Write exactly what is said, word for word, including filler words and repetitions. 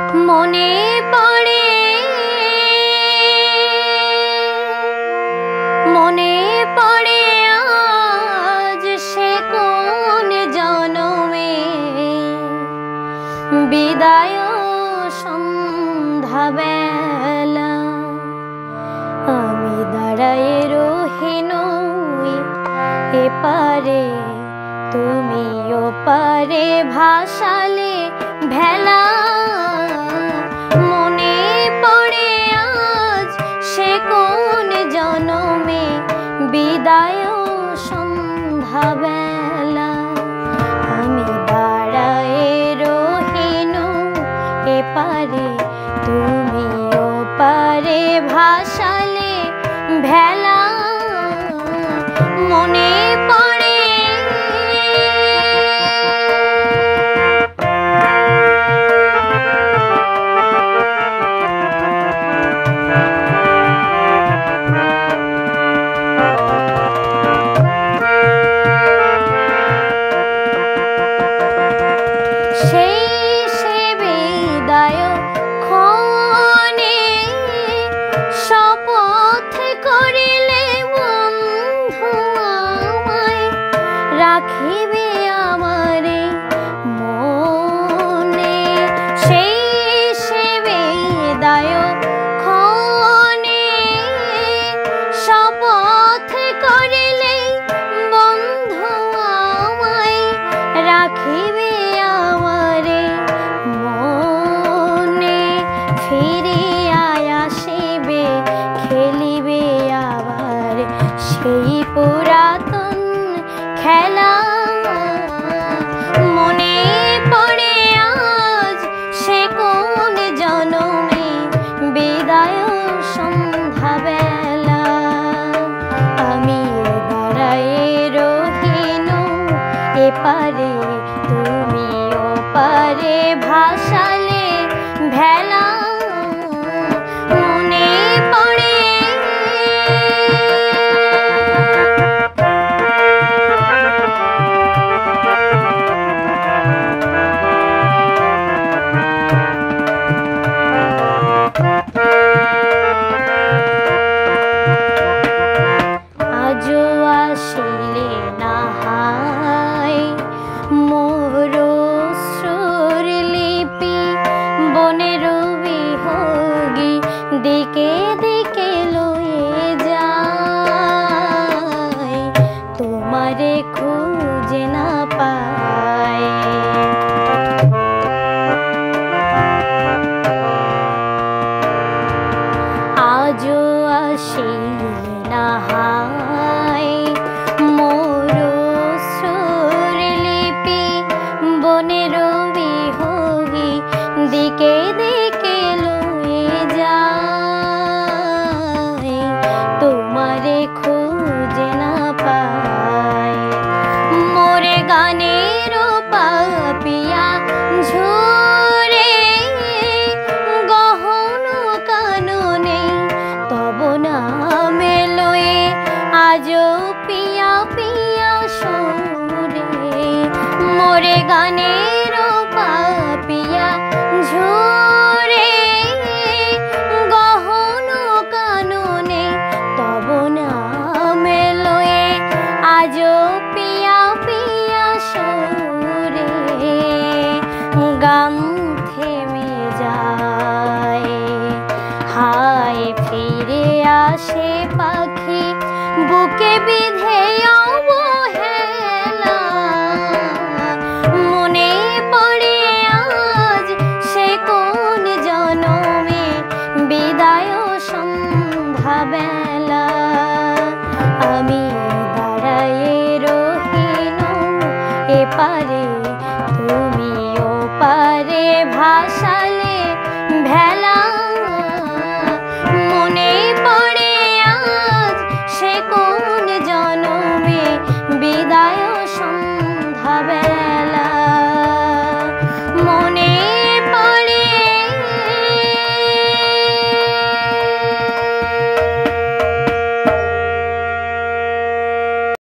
মনে পড়ে মনে পড়ে আজ সে কোন জনমে বিদায় সন্ধ্যা বেলা আমি দাঁড়ায়ে রহি নই এপারে তুমি ওপারে ভাসালে ভেলা মনে পড়ে আজ সে কোন জনমে বিদায় সন্ধ্যা বেলা আমি দাঁড়ায়ে রহিন এপারে তুমি ওপারে ভাসালে ভেলা মনে পড়ে সেই সে বিদায় ক্ষণে শপথ করিলে বন্ধু আমায় রাখিবে আমারে মনে সেই সে বিদায় ক্ষণে শপথ করিলে বন্ধু আমায় রাখিবে আমারে মনে ফিরিয়া আসিবে খেলিবে আবার সেই পুরাতন খেলা মনে পড়ে আজ সে কোন জনমে বিদায় সন্ধ্যা বেলা আমি দাঁড়ায়ে রহিন এপারে তুমি ওপারে ভাসালে ভেলা মনে পড়ে আজও আসিলে না হায় মোর অশ্রুর লিপি বনের বিহগী দিকে দিকে লয়ে যায় তোমারে খুঁজে না পায় আজও আসিলে না হায় মোর অশ্রুর লিপি বনের বিহগী দিকে দিকে লয়ে যায় তোমারে খুঁজে না পায় মোরে গানের পাপিয়া ঝরে গহন কাননে তব নামে লয়ে আজও পিয়া পিয়া সুরে মোরে গানের পাপিয়া ঝরে গহন কাননে তব নামে লয়ে আজও পিয়া পিয়া সুরে গান থেমে যায় হায় ফিরে আসে পাখি বুকে বিধে অবহেলা মনে পড়ে আজ সে কোন জনমে বিদায় সন্ধ্যা বেলা আমি দাঁড়ায়ে রহিন এপারে